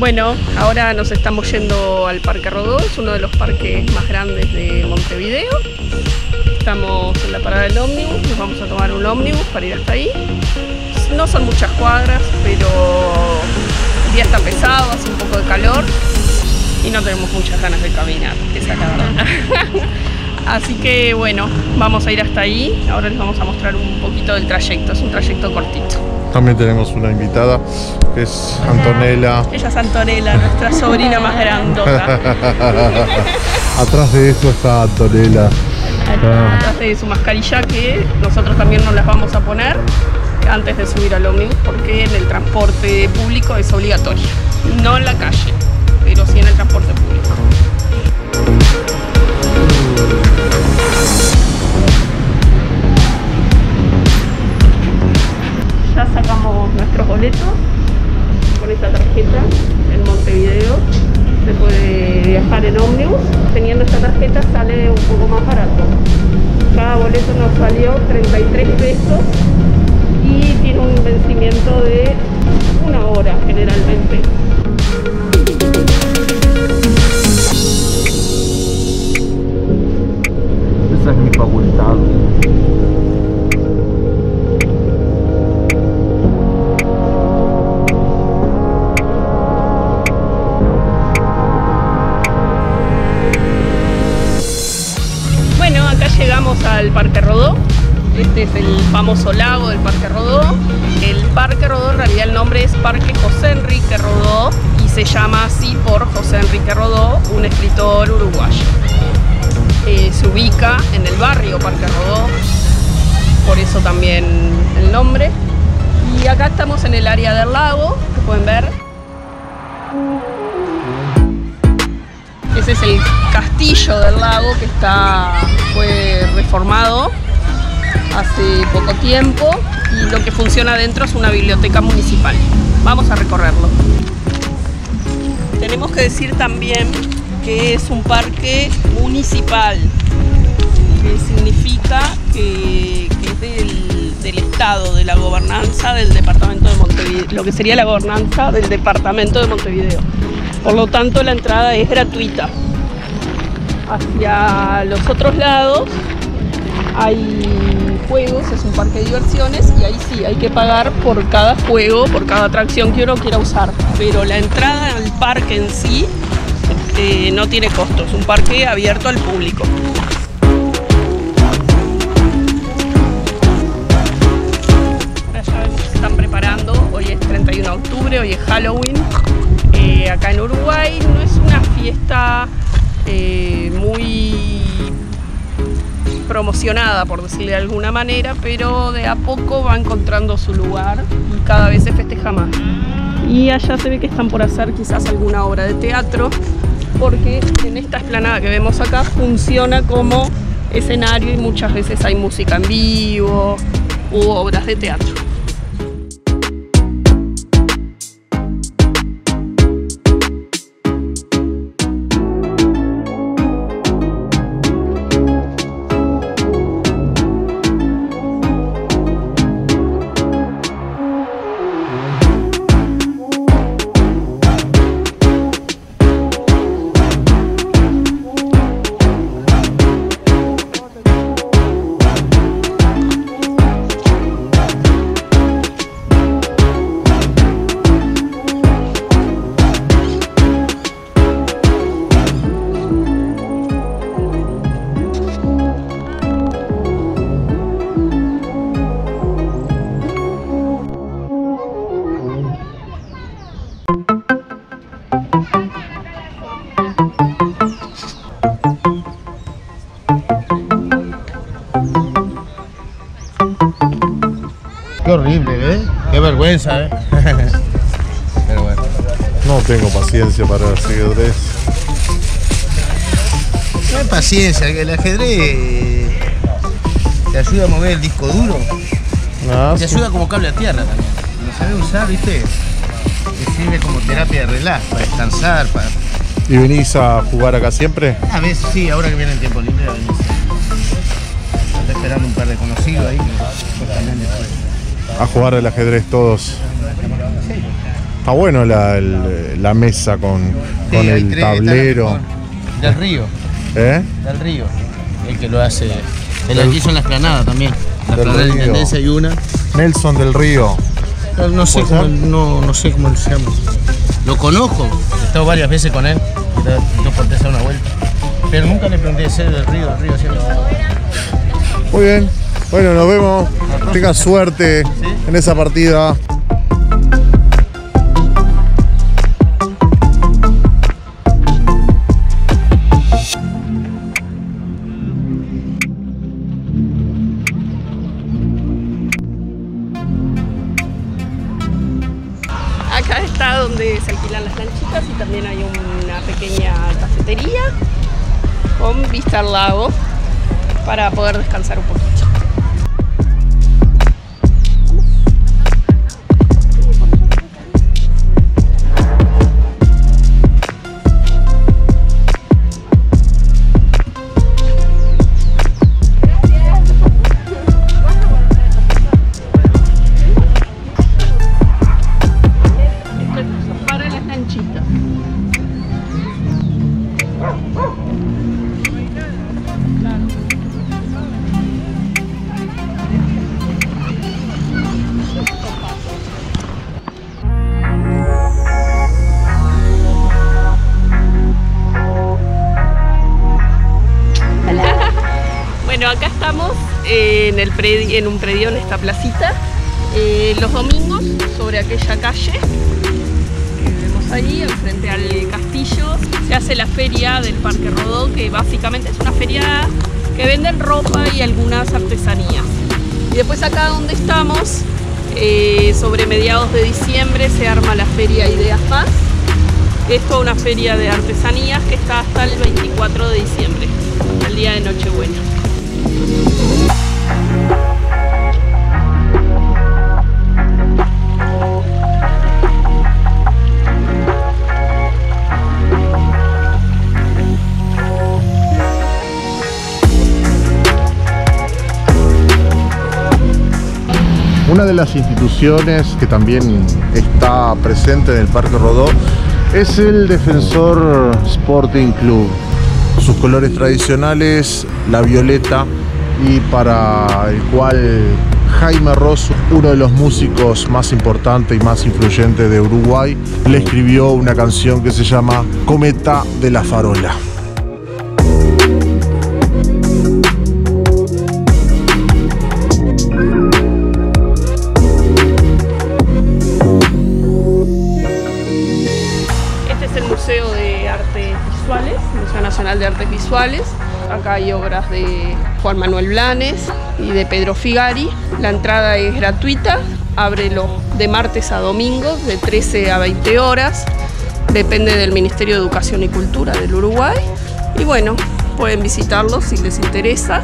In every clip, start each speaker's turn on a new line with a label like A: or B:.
A: Bueno, ahora nos estamos yendo al Parque Rodó, es uno de los parques más grandes de Montevideo. Estamos en la parada del ómnibus, nos vamos a tomar un ómnibus para ir hasta ahí. No son muchas cuadras, pero el día está pesado, hace un poco de calor y no tenemos muchas ganas de caminar, esa es la verdad. Así que bueno, vamos a ir hasta ahí. Ahora les vamos a mostrar un poquito del trayecto, es un trayecto cortito.
B: También tenemos una invitada, que es Antonella.
A: Ella es Antonella, nuestra sobrina más grandota.
B: Atrás de eso está Antonella.
A: Atrás de su mascarilla, que nosotros también nos las vamos a poner antes de subir al ómnibus, porque en el transporte público es obligatorio. No en la calle, pero sí en el transporte público. Ya sacamos nuestros boletos con esta tarjeta. En Montevideo se puede viajar en ómnibus. Teniendo esta tarjeta sale un poco más barato. Cada boleto nos salió 33 pesos y tiene un vencimiento de 1 hora generalmente.
B: Esa es mi facultad.
A: Bueno, acá llegamos al Parque Rodó. Este es el famoso lago del Parque Rodó. El Parque Rodó, en realidad el nombre es Parque José Enrique Rodó y se llama así por José Enrique Rodó, un escritor uruguayo. Se ubica en el barrio Parque Rodó, por eso también el nombre. Y acá estamos en el área del lago, que pueden ver. Ese es el castillo del lago que fue reformado hace poco tiempo y lo que funciona adentro es una biblioteca municipal. Vamos a recorrerlo. Tenemos que decir también que es un parque municipal, que significa que es del Estado, de la gobernanza del departamento de Montevideo, lo que sería la gobernanza del departamento de Montevideo. Por lo tanto, la entrada es gratuita. Hacia los otros lados hay juegos, es un parque de diversiones y ahí sí hay que pagar por cada juego, por cada atracción que uno quiera usar. Pero la entrada al parque en sí no tiene costo, es un parque abierto al público. Ahora ya vemos que se están preparando, hoy es 31 de octubre, hoy es Halloween. Acá en Uruguay no es una fiesta muy promocionada, por decirlo de alguna manera, pero de a poco va encontrando su lugar y cada vez se festeja más. Y allá se ve que están por hacer quizás alguna obra de teatro, porque en esta explanada que vemos acá funciona como escenario y muchas veces hay música en vivo u obras de teatro.
C: Qué horrible, ¿eh? Qué vergüenza, ¿eh? Pero bueno.
B: No tengo paciencia para el ajedrez.
C: No hay paciencia, que el ajedrez te ayuda a mover el disco duro. Te ayuda como cable a tierra también. Lo sabes usar, ¿viste? Te sirve como terapia de relax, para descansar, para...
B: ¿Y venís a jugar acá siempre?
C: A veces sí, ahora que viene el tiempo libre venís. Estoy esperando un par de conocidos ahí que pues también después.
B: A jugar al ajedrez todos.
C: Sí.
B: Está bueno la mesa con el tablero.
C: Del Río.
B: ¿Eh?
C: Del Río. El que lo hace. El aquí hizo en la Explanada también. La Explanada de la Intendencia y una.
B: Nelson del Río.
C: No sé cómo él se llama. Lo conozco. He estado varias veces con él. No por hacer una vuelta. Pero nunca le pregunté de ser del Río siempre.
B: Muy bien. Bueno, nos vemos. Tenga suerte en esa partida.
A: Acá está donde se alquilan las lanchitas y también hay una pequeña cafetería con vista al lago para poder descansar un poquito. Bueno, acá estamos en un predio, en esta placita, los domingos, sobre aquella calle que vemos ahí, enfrente al castillo, se hace la feria del Parque Rodó, que básicamente es una feria que venden ropa y algunas artesanías. Y después acá donde estamos, sobre mediados de diciembre, se arma la feria Ideas Más. Es toda una feria de artesanías que está hasta el 24 de diciembre, hasta el día de Nochebuena.
B: Una de las instituciones que también está presente en el Parque Rodó es el Defensor Sporting Club. Sus colores tradicionales, la violeta, y para el cual Jaime Ross, uno de los músicos más importantes y más influyentes de Uruguay, le escribió una canción que se llama Cometa de la Farola.
A: Museo de Artes Visuales, Museo Nacional de Artes Visuales. Acá hay obras de Juan Manuel Blanes y de Pedro Figari. La entrada es gratuita, abre de martes a domingo de 13 a 20 horas. Depende del Ministerio de Educación y Cultura del Uruguay. Y bueno, pueden visitarlo si les interesa.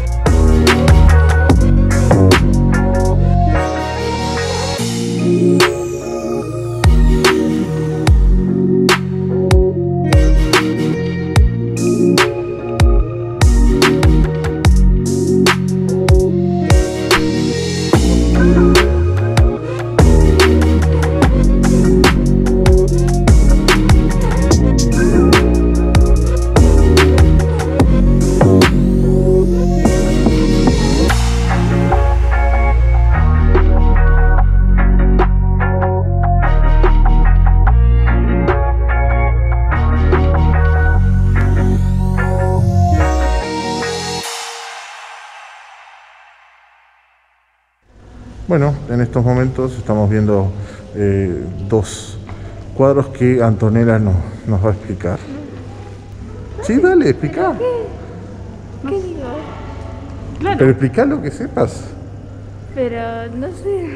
B: Bueno, en estos momentos estamos viendo dos cuadros que Antonella nos va a explicar. Sí, dale, explica.
D: ¿Qué digo?
A: Claro.
B: Pero explica lo que sepas.
D: Pero no sé.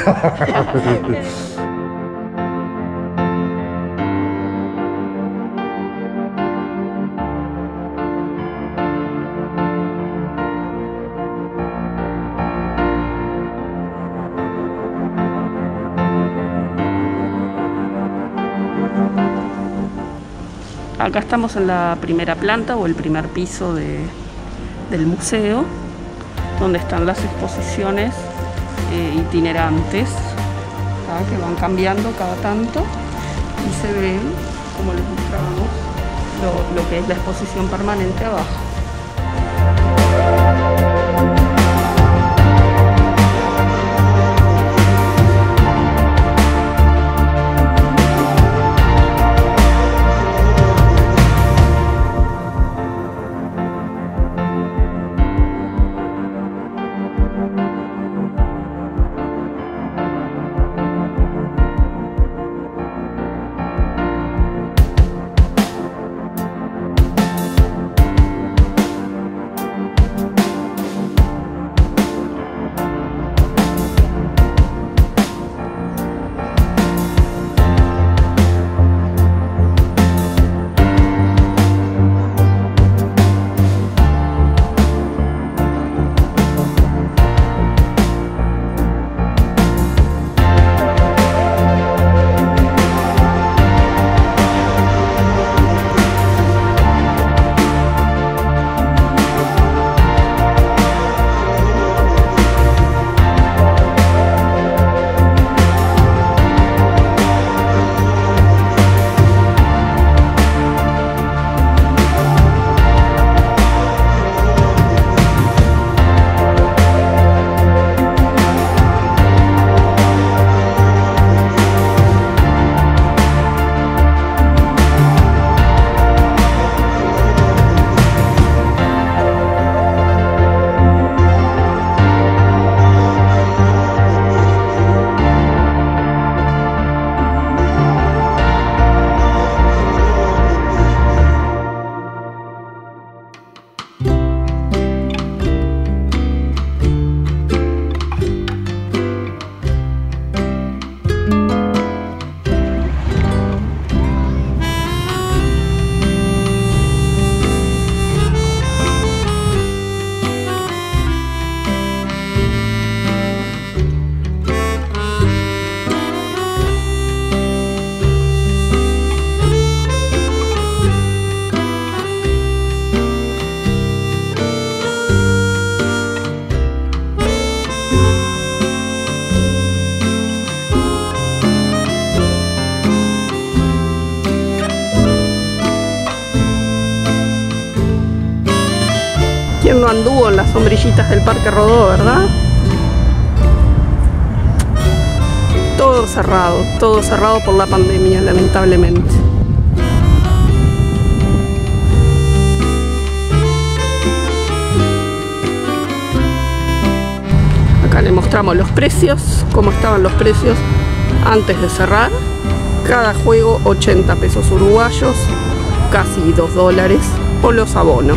A: Acá estamos en la primera planta o el primer piso del museo, donde están las exposiciones itinerantes. acá, que van cambiando cada tanto y se ven, como les mostrábamos, lo que es la exposición permanente abajo. ¿Quién no anduvo en las sombrillitas del Parque Rodó, verdad? Todo cerrado por la pandemia, lamentablemente. Acá le mostramos los precios, cómo estaban los precios antes de cerrar. Cada juego 80 pesos uruguayos, casi $2 por los abonos.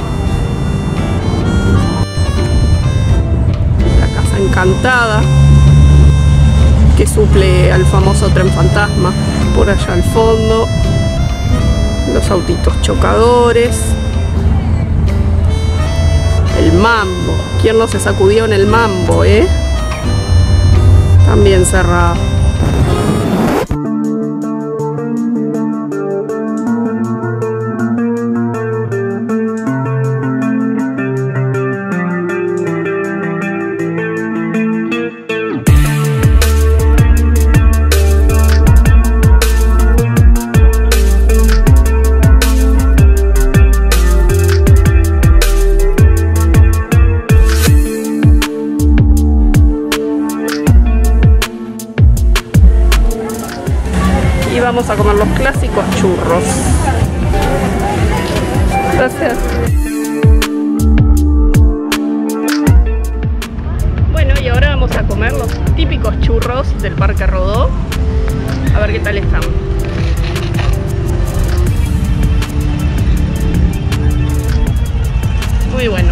A: Encantada, que suple al famoso tren fantasma. Por allá al fondo, los autitos chocadores, el mambo. ¿Quién no se sacudió en el mambo, También cerrado. Vamos a comer los clásicos churros. Gracias. Bueno, y ahora vamos a comer los típicos churros del Parque Rodó. A ver qué tal están. Muy bueno.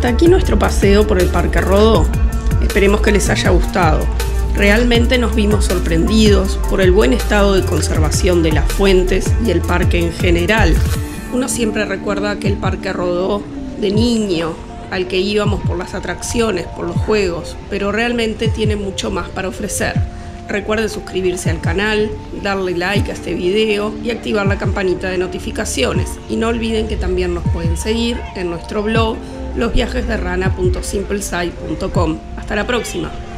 A: Hasta aquí nuestro paseo por el Parque Rodó. Esperemos que les haya gustado. Realmente nos vimos sorprendidos por el buen estado de conservación de las fuentes y el parque en general. Uno siempre recuerda aquel Parque Rodó de niño, al que íbamos por las atracciones, por los juegos, pero realmente tiene mucho más para ofrecer. Recuerden suscribirse al canal, darle like a este video y activar la campanita de notificaciones. Y no olviden que también nos pueden seguir en nuestro blog losviajesderrana.simplesite.com. Hasta la próxima.